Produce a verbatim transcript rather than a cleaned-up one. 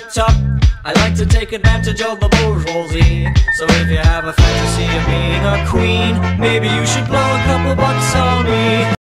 tuck. I like to take advantage of the bourgeoisie. So if you have a fantasy of being a queen, maybe you should blow a couple bucks on me.